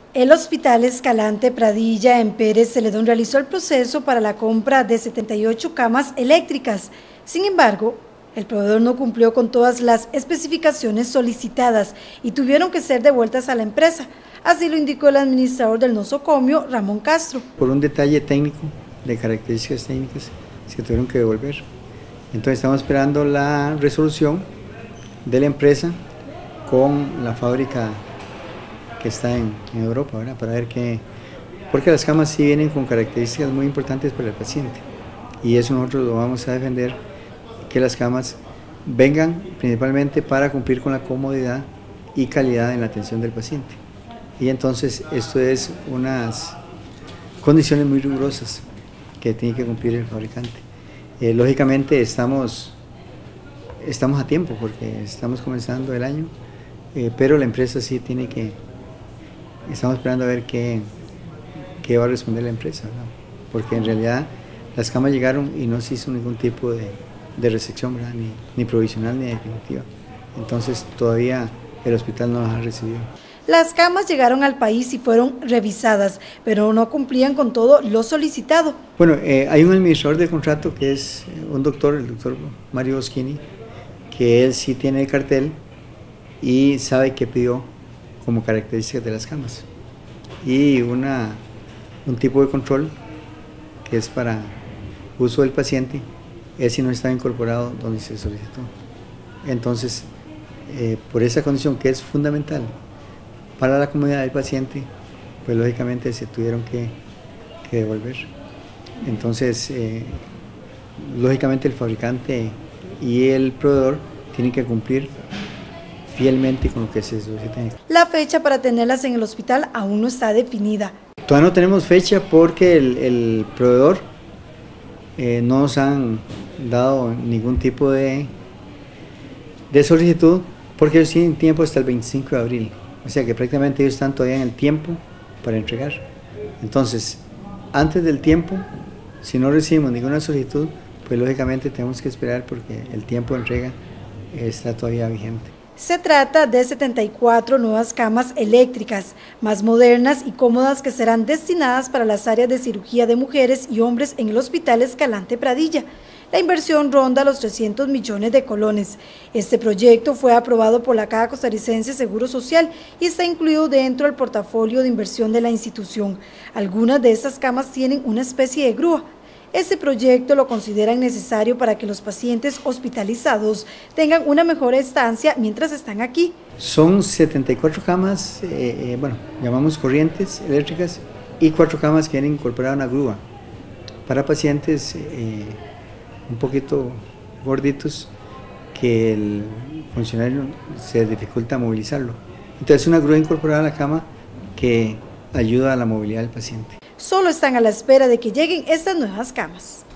El Hospital Escalante Pradilla en Pérez Celedón realizó el proceso para la compra de 78 camas eléctricas. Sin embargo, el proveedor no cumplió con todas las especificaciones solicitadas y tuvieron que ser devueltas a la empresa. Así lo indicó el administrador del nosocomio, Ramón Castro. Por un detalle técnico, de características técnicas, se tuvieron que devolver. Entonces estamos esperando la resolución de la empresa con la fábrica que está en Europa, ¿verdad? Para ver qué, porque las camas sí vienen con características muy importantes para el paciente y eso nosotros lo vamos a defender, que las camas vengan principalmente para cumplir con la comodidad y calidad en la atención del paciente. Y entonces esto es unas condiciones muy rigurosas que tiene que cumplir el fabricante. Lógicamente estamos a tiempo porque estamos comenzando el año, pero la empresa sí tiene que, estamos esperando a ver qué va a responder la empresa, ¿no? Porque en realidad las camas llegaron y no se hizo ningún tipo de recepción, ¿verdad? Ni provisional ni definitiva. Entonces todavía el hospital no las ha recibido. Las camas llegaron al país y fueron revisadas, pero no cumplían con todo lo solicitado. Bueno, hay un administrador de contrato que es un doctor, el doctor Mario Boschini, que él sí tiene el cartel y sabe qué pidió como características de las camas. Y un tipo de control que es para uso del paciente, ese no está incorporado donde se solicitó. Entonces, por esa condición que es fundamental para la comodidad del paciente, pues lógicamente se tuvieron que devolver. Entonces, lógicamente el fabricante y el proveedor tienen que cumplir fielmente con lo que se solicita. La fecha para tenerlas en el hospital aún no está definida. Todavía no tenemos fecha porque el proveedor no nos han dado ningún tipo de solicitud, porque ellos tienen tiempo hasta el 25 de abril. O sea que prácticamente ellos están todavía en el tiempo para entregar. Entonces, antes del tiempo, si no recibimos ninguna solicitud, pues lógicamente tenemos que esperar porque el tiempo de entrega está todavía vigente. Se trata de 74 nuevas camas eléctricas, más modernas y cómodas, que serán destinadas para las áreas de cirugía de mujeres y hombres en el Hospital Escalante Pradilla. La inversión ronda los 300 millones de colones. Este proyecto fue aprobado por la Caja Costarricense Seguro Social y está incluido dentro del portafolio de inversión de la institución. Algunas de estas camas tienen una especie de grúa. Este proyecto lo consideran necesario para que los pacientes hospitalizados tengan una mejor estancia mientras están aquí. Son 74 camas, bueno, llamamos corrientes eléctricas, y 4 camas que vienen incorporadas a una grúa para pacientes un poquito gorditos que el funcionario se dificulta movilizarlo. Entonces una grúa incorporada a la cama que ayuda a la movilidad del paciente. Solo están a la espera de que lleguen estas nuevas camas.